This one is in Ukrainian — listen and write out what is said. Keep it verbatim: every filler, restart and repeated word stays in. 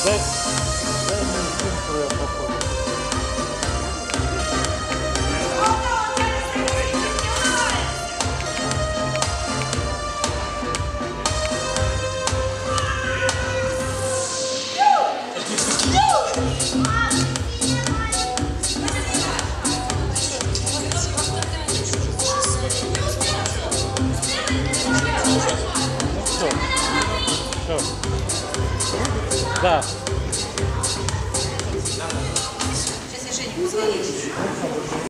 Дай, дай мне сумку, я походу. Ну все. Все. Да. Сейчас я Жене позвоню.